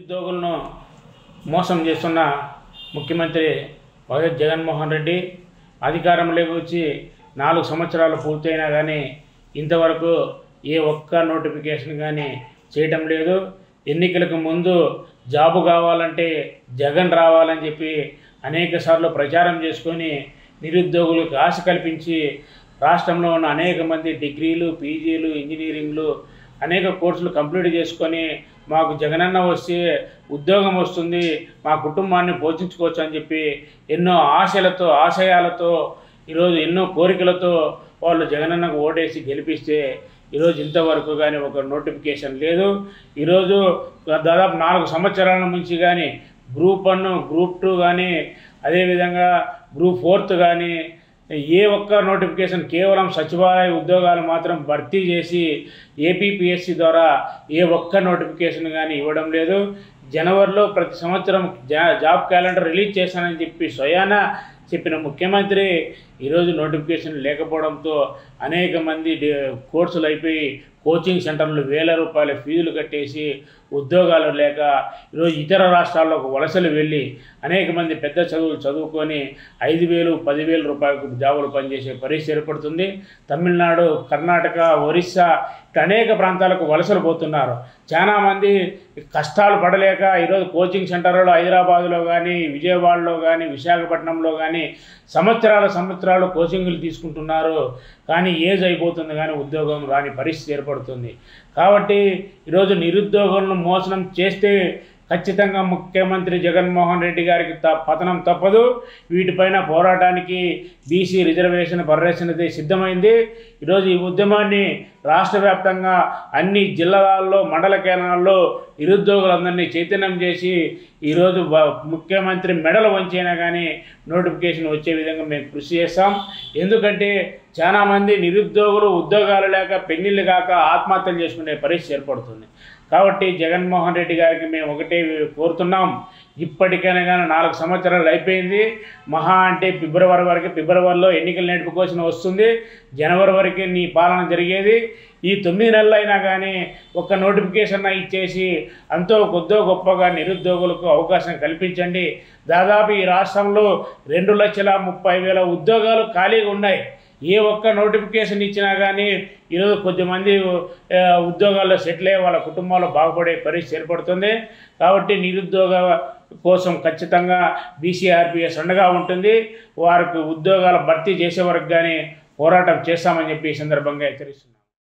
నిరుద్యోగులను మోసం చేస్తున్న ముఖ్యమంత్రి వైఎస్ జగన్మోహన్ రెడ్డి అధికారంలోకి వచ్చి 4 సంవత్సరాలు పూర్తయినా కానీ ఇంతవరకు ఏ ఒక్క నోటిఫికేషన్ కానీ చేయటం లేదు. ఎన్నికలకు ముందు జాబు కావాలంటే జగన్ రావాలని చెప్పి అనేక సార్లు ప్రచారం చేసుకొని నిరుద్యోగులకు ఆశ కల్పించి రాష్ట్రంలో ఉన్న అనేక మంది డిగ్రీలు, పీజీలు, ఇంజనీరింగ్లు అనేక కోర్సులు కంప్లీట్ చేసుకొని మాకు జగనన్న వస్తే ఉద్యోగం వస్తుంది, మా కుటుంబాన్ని పోషించుకోవచ్చు అని చెప్పి ఎన్నో ఆశయాలతో ఈరోజు ఎన్నో కోరికలతో వాళ్ళు జగనన్నకు ఓటేసి గెలిపిస్తే ఈరోజు ఇంతవరకు కానీ ఒక నోటిఫికేషన్ లేదు. ఈరోజు దాదాపు 4 సంవత్సరాల నుంచి కానీ గ్రూప్ 1, గ్రూప్ 2 కానీ అదేవిధంగా గ్రూప్ 4 కానీ ఏ ఒక్క నోటిఫికేషన్ కేవలం సచివాలయ ఉద్యోగాలు మాత్రం భర్తీ చేసి ఏపీపీఎస్సీ ద్వారా ఏ ఒక్క నోటిఫికేషన్ కానీ ఇవ్వడం లేదు. జనవరిలో ప్రతి సంవత్సరం జాబ్ క్యాలెండర్ రిలీజ్ చేశానని చెప్పి స్వయాన చెప్పిన ముఖ్యమంత్రి ఈరోజు నోటిఫికేషన్ లేకపోవడంతో అనేక మంది కోర్సులు అయిపోయి కోచింగ్ సెంటర్లు వేల రూపాయల ఫీజులు కట్టేసి ఉద్యోగాలు లేక ఈరోజు ఇతర రాష్ట్రాల్లోకి వలసలు వెళ్ళి అనేక మంది పెద్ద చదువులు చదువుకొని 5,000, 10,000 రూపాయలకు జాబులు పనిచేసే పరిస్థితి ఏర్పడుతుంది. తమిళనాడు, కర్ణాటక, ఒరిస్సా అనేక ప్రాంతాలకు వలసలు పోతున్నారు. చాలామంది కష్టాలు పడలేక ఈరోజు కోచింగ్ సెంటర్లో హైదరాబాదులో కానీ, విజయవాడలో కానీ, విశాఖపట్నంలో కానీ సంవత్సరాలు కోచింగ్లు తీసుకుంటున్నారు. కానీ ఏజ్ అయిపోతుంది కానీ ఉద్యోగం రాని పరిస్థితి ఏర్పడుతుంది. కాబట్టి ఈరోజు నిరుద్యోగులను మోసం చేస్తే ఖచ్చితంగా ముఖ్యమంత్రి జగన్మోహన్ రెడ్డి గారికి పతనం తప్పదు. వీటిపైన పోరాటానికి బీసీ రిజర్వేషన్ పరిరక్షణది సిద్ధమైంది. ఈరోజు ఈ ఉద్యమాన్ని రాష్ట్ర వ్యాప్తంగా అన్ని జిల్లాల్లో, మండల కేంద్రాల్లో నిరుద్యోగులందరినీ చైతన్యం చేసి ఈరోజు ముఖ్యమంత్రి మెడలు వంచైనా కానీ నోటిఫికేషన్ వచ్చే విధంగా మేము కృషి చేస్తాం. ఎందుకంటే చాలామంది నిరుద్యోగులు ఉద్యోగాలు లేక పెళ్లిళ్ళు కాక ఆత్మహత్యలు చేసుకునే పరిస్థితి ఏర్పడుతుంది. కాబట్టి జగన్మోహన్ రెడ్డి గారికి మేము ఒకటే కోరుతున్నాం, ఇప్పటికైనా కానీ 4 సంవత్సరాలు అయిపోయింది. మహా అంటే ఫిబ్రవరిలో ఎన్నికల నోటిఫికేషన్ వస్తుంది. జనవరి వరకు నీ పాలన జరిగేది. ఈ 9 నెలలు అయినా కానీ ఒక్క నోటిఫికేషన్ ఇచ్చేసి అంతో కొద్దో గొప్పగా నిరుద్యోగులకు అవకాశం కల్పించండి. దాదాపు ఈ రాష్ట్రంలో 2,30,000 ఉద్యోగాలు ఖాళీగా ఉన్నాయి. ఏ ఒక్క నోటిఫికేషన్ ఇచ్చినా కానీ ఈరోజు కొద్దిమంది ఉద్యోగాల్లో సెటిల్ అయ్యే వాళ్ళ కుటుంబాల్లో బాగుపడే పరిస్థితి ఏర్పడుతుంది. కాబట్టి నిరుద్యోగ కోసం ఖచ్చితంగా బీసీఆర్పీఎస్ అండగా ఉంటుంది. వారికి ఉద్యోగాల భర్తీ చేసే వరకు కానీ పోరాటం చేస్తామని చెప్పి ఈ సందర్భంగా హెచ్చరిస్తున్నాం.